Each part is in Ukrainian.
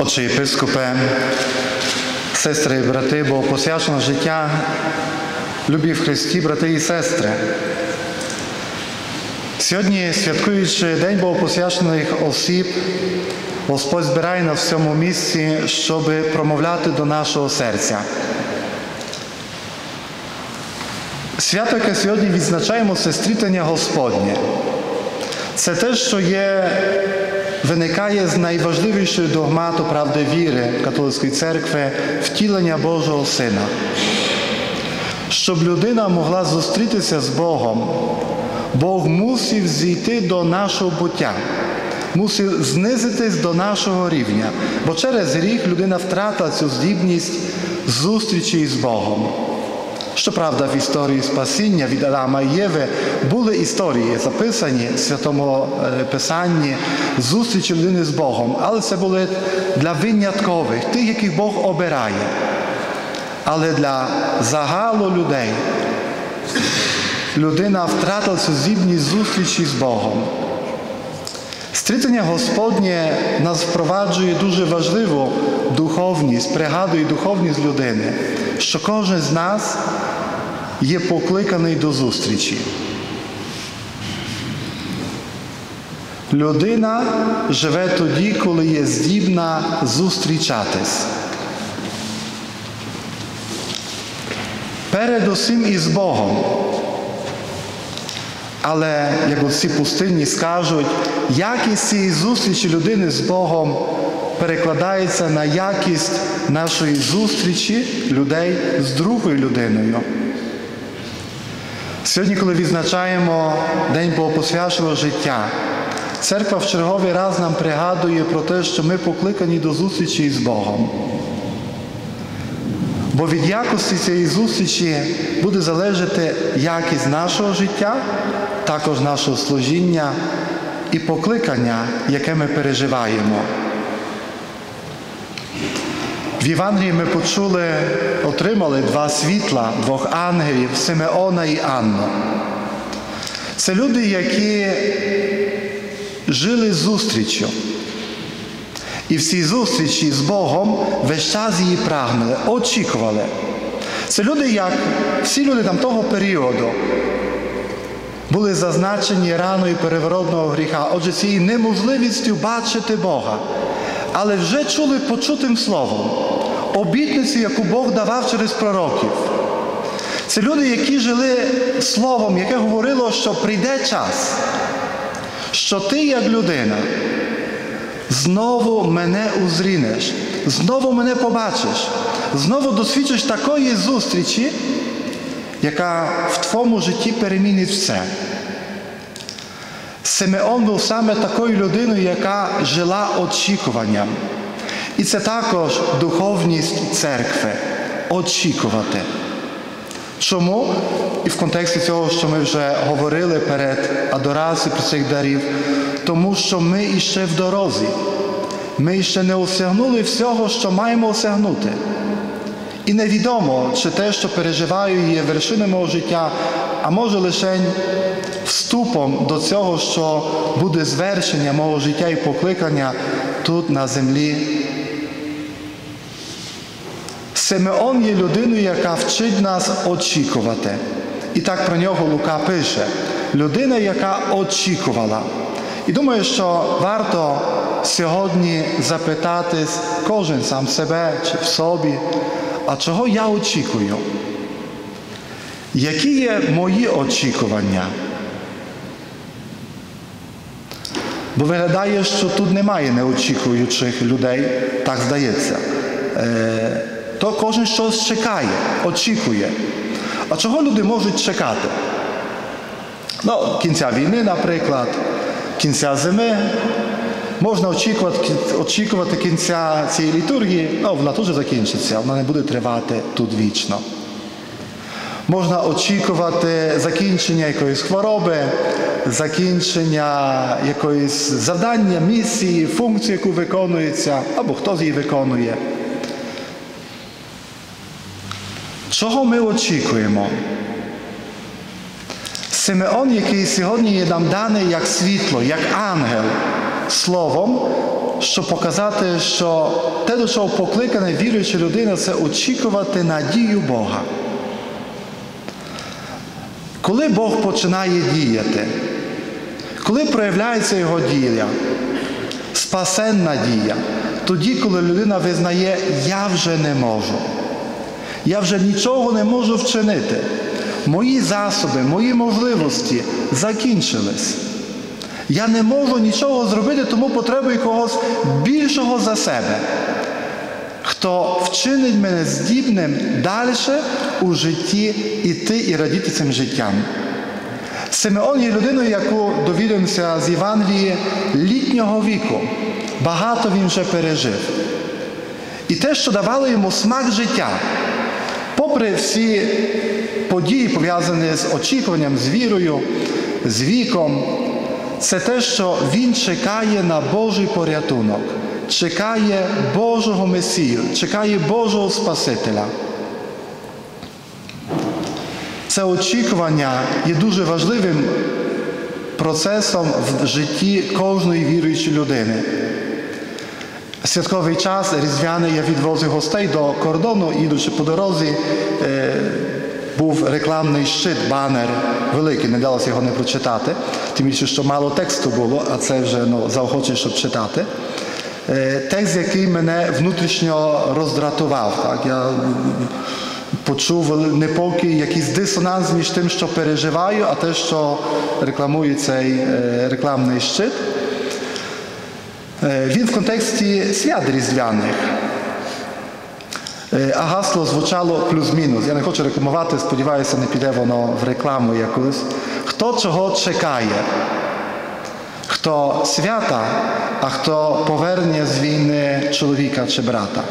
Отче єпископе, сестри і брати, бо посвячено життя, любі в Христі, брати і сестри. Сьогодні, святкуючи День богопосвячених осіб, Господь збирає нас в цьому місці, щоб промовляти до нашого серця. Свято, яке сьогодні відзначаємо, це стрітання Господнє. Це те, що виникає з найважливішої догмату правди віри католицької церкви – втілення Божого Сина. Щоб людина могла зустрітися з Богом, Бог мусив зійти до нашого буття, мусив знизитись до нашого рівня, бо через гріх людина втратила цю здібність зустрічі з Богом. Щоправда, в історії спасіння від Адама і Єви були історії, записані в Святому Писанні, зустрічі людини з Богом, але це були для виняткових, тих, яких Бог обирає. Але для загалу людей людина втратила цю здібність зустрічі з Богом. Стрітання Господнє нас впроваджує дуже важливу духовність, пригадує духовність людини, що кожен з нас є покликаний до зустрічі. Людина живе тоді, коли є здібна зустрічатись. Передусім із Богом. Але, як оці пустинні скажуть, якість цієї зустрічі людини з Богом перекладається на якість нашої зустрічі людей з другою людиною. Сьогодні, коли відзначаємо День богопосвяченого життя, церква в черговий раз нам пригадує про те, що ми покликані до зустрічі з Богом. Бо від якості цієї зустрічі буде залежати якість нашого життя, також нашого служіння і покликання, яке ми переживаємо. В Євангелії ми отримали два світла, двох ангелів, Симеона і Анну. Це люди, які жили зустріччю. І в цій зустрічі з Богом весь час її прагнули, очікували. Це люди, як всі люди того періоду, були зазначені раною переворотного гріха, отже, цією неможливістю бачити Бога. Але вже чули почутим словом обітницю, яку Бог давав через пророків. Це люди, які жили словом, яке говорило, що прийде час, що ти, як людина, знову мене узрінеш, знову мене побачиш, знову досвідчиш такої зустрічі, яка в твоєму житті перемінить все. Симеон був саме такою людиною, яка жила очікуванням. І це також духовність церкви – очікувати. Чому? І в контексті цього, що ми вже говорили перед адорацією про цих дарів, тому що ми іще в дорозі. Ми іще не осягнули всього, що маємо осягнути. І невідомо, чи те, що переживаю, є вершиною мого життя, а може лише вступом до цього, що буде звершення мого життя і покликання тут на землі. Симеон є людиною, яка вчить нас очікувати. І так про нього Лука пише. Людина, яка очікувала. І думаю, що варто сьогодні запитатись кожен сам себе чи в собі, а чого я очікую? Які є мої очікування? Бо виглядає, що тут немає неочікуючих людей, так здається. То кожен щось чекає, очікує. А чого люди можуть чекати? Кінця війни, наприклад, кінця зими. Можна очікувати кінця цієї літургії, вона теж закінчиться, вона не буде тривати тут вічно. Можна очікувати закінчення якоїсь хвороби, закінчення якоїсь завдання, місії, функції, яку виконується, або хтось її виконує. Чого ми очікуємо? Симеон, який сьогодні є нам даний як світло, як ангел, словом, щоб показати, що те, до чого покликана віруюча людина, це очікувати надію Бога. Коли Бог починає діяти, коли проявляється Його дія, спасенна дія, тоді, коли людина визнає, я вже не можу, я вже нічого не можу вчинити, мої засоби, мої можливості закінчились. Я не можу нічого зробити, тому потребую когось більшого за себе, хто вчинить мене здібним далі у житті іти і радіти цим життям. Симеон є людиною, яку довідаємося з Євангелії літнього віку. Багато він вже пережив. І те, що давало йому смак життя, попри всі події, пов'язані з очікуванням, з вірою, з віком, це те, що він чекає на Божий порятунок, чекає Божого Месію, чекає Божого Спасителя. Це очікування є дуже важливим процесом в житті кожної віруючої людини. Святковий час, різдвяний, я відвозив гостей до кордону, їдучи по дорозі, був рекламний щит, банер великий, не вдалося його не прочитати, тим більше, що мало тексту було, а це вже заохочує, щоб читати. Текст, який мене внутрішньо роздратував. Так? Я почув непокій, якийсь дисонанс між тим, що переживаю, а те, що рекламує цей рекламний щит. Він в контексті свят різдвяних. А гасло звучало плюс-мінус. Я не хочу рекламувати, сподіваюся, не піде воно в рекламу якусь. Хто чого чекає? Хто свята, а хто повернення з війни чоловіка чи брата?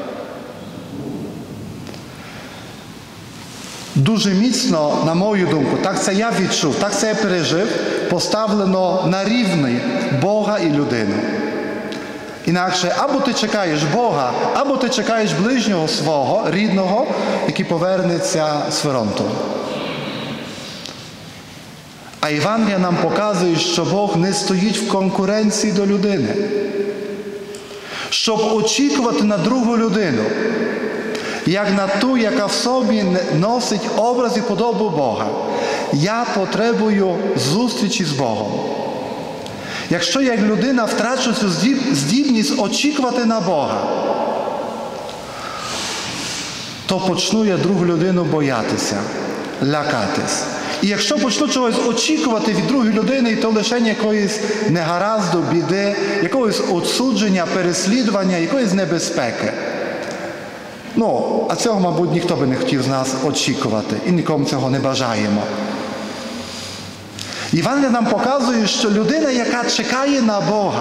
Дуже міцно, на мою думку, так це я відчув, так це я пережив, поставлено на рівні Бога і людину. Інакше, або ти чекаєш Бога, або ти чекаєш ближнього свого, рідного, який повернеться з фронту. А Євангелія нам показує, що Бог не стоїть в конкуренції до людини. Щоб очікувати на другу людину, як на ту, яка в собі носить образ і подобу Бога. Я потребую зустрічі з Богом. Якщо я як людина втрачу цю здібність очікувати на Бога, то почну я другу людину боятися, лякатись. І якщо почну чогось очікувати від другої людини, то лише якоїсь негаразду, біди, якогось осудження, переслідування, якоїсь небезпеки. А цього, мабуть, ніхто би не хотів з нас очікувати. І нікому цього не бажаємо. Євангелія нам показує, що людина, яка чекає на Бога,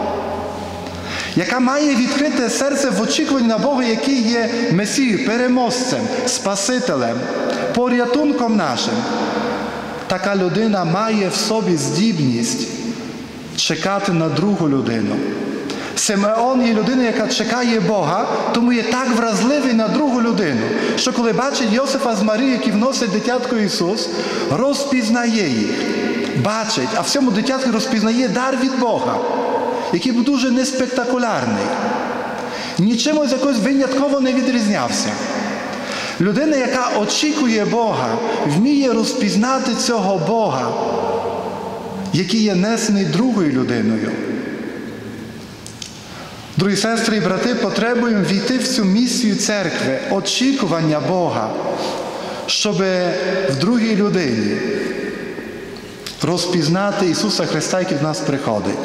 яка має відкрите серце в очікуванні на Бога, який є Месією, переможцем, Спасителем, порятунком нашим, така людина має в собі здібність чекати на другу людину. Симеон є людина, яка чекає Бога, тому є так вразливий на другу людину, що коли бачить Йосифа з Марією, які вносять дитятко Ісус, розпізнає їх, бачить, а в цьому дитятку розпізнає дар від Бога, який був дуже неспектакулярний, нічимось якось винятково не відрізнявся. Людина, яка очікує Бога, вміє розпізнати цього Бога, який є несений другою людиною. Дорогі сестри і брати, потребуємо війти в цю місію церкви, очікування Бога, щоб в другій людині розпізнати Ісуса Христа, який в нас приходить.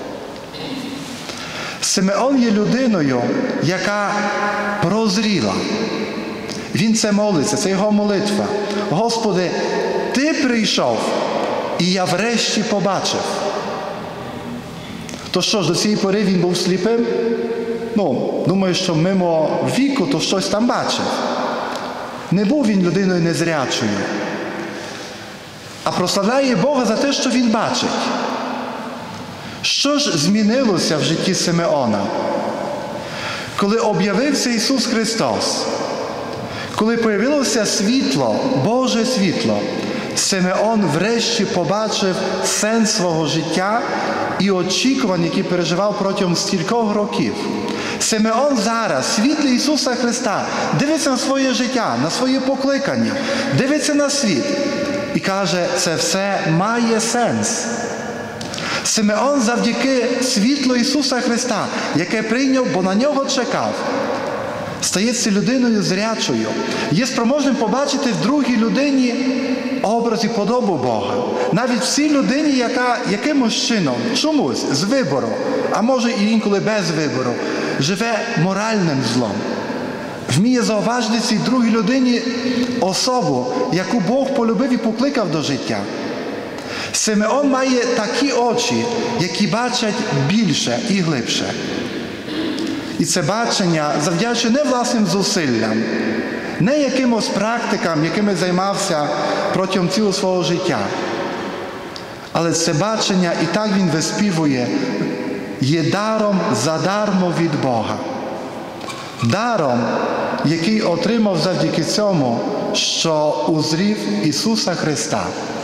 Симеон є людиною, яка прозріла. Він це молиться, це його молитва. Господи, Ти прийшов, і я врешті побачив. То що ж, до цієї пори він був сліпим? Думаю, що мимо віку то щось там бачив. Не був він людиною незрячою. А прославляє Бога за те, що він бачить. Що ж змінилося в житті Симеона? Коли об'явився Ісус Христос, коли появилося світло, Боже світло, Симеон врешті побачив сенс свого життя і очікувань, які переживав протягом стількох років. Симеон зараз, в світлі Ісуса Христа, дивиться на своє життя, на своє покликання, дивиться на світ і каже, це все має сенс. Симеон завдяки світлу Ісуса Христа, яке прийняв, бо на нього чекав, стається людиною зрячою, є спроможним побачити в другій людині образ і подобу Бога. Навіть в цій людині, яка якимось чином, чомусь, з вибору, а може і інколи без вибору, живе моральним злом. Вміє зауважити цій другій людині особу, яку Бог полюбив і покликав до життя. Симеон має такі очі, які бачать більше і глибше. І це бачення завдячує не власним зусиллям, не якимось практикам, якими займався протягом цілого свого життя. Але це бачення, і так він виспівує, є даром задармо від Бога. Даром, який отримав завдяки цьому, що узрів Ісуса Христа.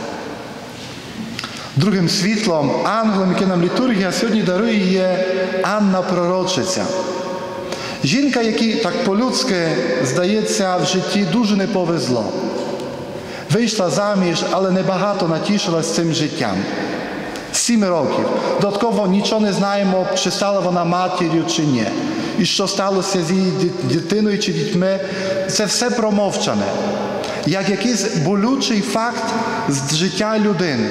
Другим світлом, ангелом, який нам літургія сьогодні дарує, є Анна Пророчиця. Жінка, якій так по-людськи, здається, в житті дуже не повезло. Вийшла заміж, але небагато натішилась цим життям. 7 років. Додатково нічого не знаємо, чи стала вона матір'ю, чи ні. І що сталося з її дитиною чи дітьми, це все промовчане. Як якийсь болючий факт з життя людини.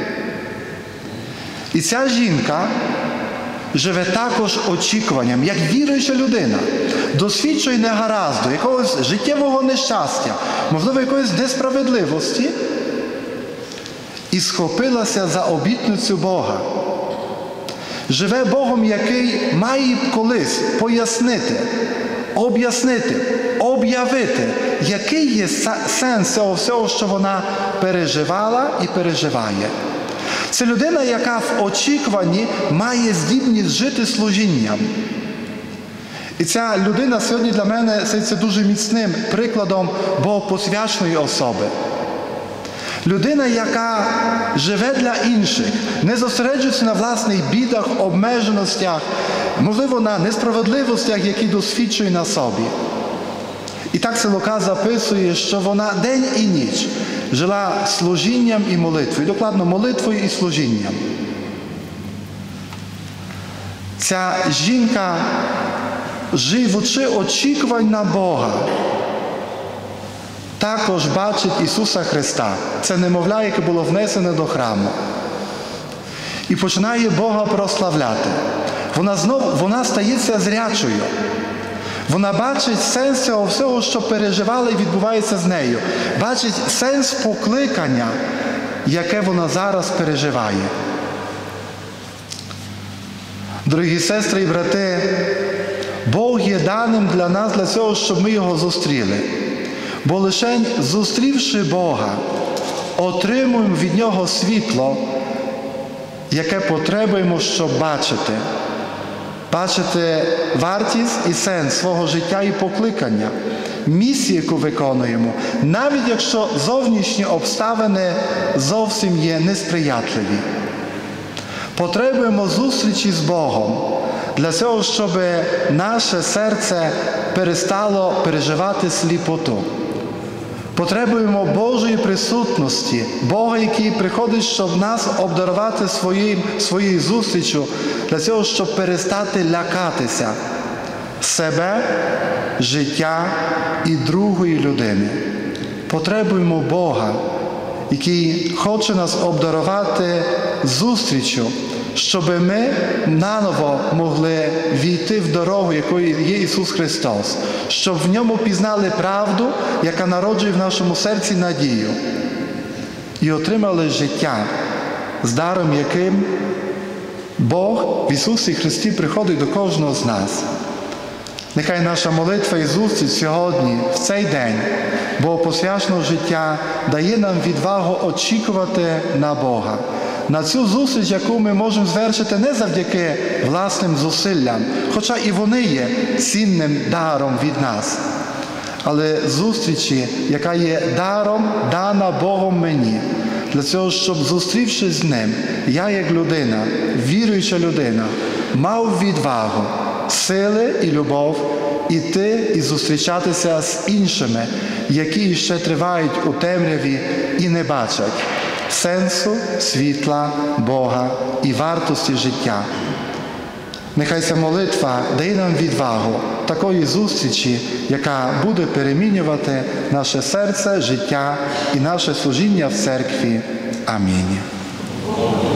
І ця жінка живе також очікуванням, як віруюча людина, досвідчує негаразду, якогось життєвого нещастя, можливо, якоїсь несправедливості, і схопилася за обітницю Бога. Живе Богом, який має колись пояснити, об'яснити, об'явити, який є сенс цього всього, що вона переживала і переживає. Це людина, яка в очікуванні має здібність жити служінням. І ця людина сьогодні для мене стається дуже міцним прикладом богопосвяченої особи. Людина, яка живе для інших, не зосереджується на власних бідах, обмеженостях, можливо, на несправедливостях, які досвідчує на собі. І так це Лука записує, що вона день і ніч жила служінням і молитвою, докладно молитвою і служінням. Ця жінка, живучи очікувань на Бога, також бачить Ісуса Христа. Це немовля, яке було внесене до храму. І починає Бога прославляти. Вона стається зрячою. Вона бачить сенс цього всього, що переживала і відбувається з нею. Бачить сенс покликання, яке вона зараз переживає. Дорогі сестри і брати, Бог є даним для нас, для цього, щоб ми Його зустріли. Бо лише зустрівши Бога, отримуємо від Нього світло, яке потребуємо, щоб бачити. Бачити вартість і сенс свого життя і покликання, місію, яку виконуємо, навіть якщо зовнішні обставини зовсім є несприятливі. Потребуємо зустрічі з Богом для цього, щоб наше серце перестало переживати сліпоту. Потребуємо Божої присутності, Бога, який приходить, щоб нас обдарувати своєю зустрічю, для цього, щоб перестати лякатися себе, життя і другої людини. Потребуємо Бога, який хоче нас обдарувати зустрічю, щоб ми наново могли війти в дорогу, якою є Ісус Христос, щоб в ньому пізнали правду, яка народжує в нашому серці надію, і отримали життя, з даром яким Бог в Ісусі Христі приходить до кожного з нас. Нехай наша молитва і зустріч сьогодні, в цей день богопосвяченого життя, дає нам відвагу очікувати на Бога. На цю зустріч, яку ми можемо звершити не завдяки власним зусиллям, хоча і вони є цінним даром від нас, але зустрічі, яка є даром, дана Богом мені. Для цього, щоб, зустрівшись з Ним, я як людина, віруюча людина, мав відвагу, сили і любов іти і зустрічатися з іншими, які ще тривають у темряві і не бачать сенсу, світла, Бога і вартості життя. Нехай ця молитва дає нам відвагу такої зустрічі, яка буде перемінювати наше серце, життя і наше служіння в церкві. Амінь.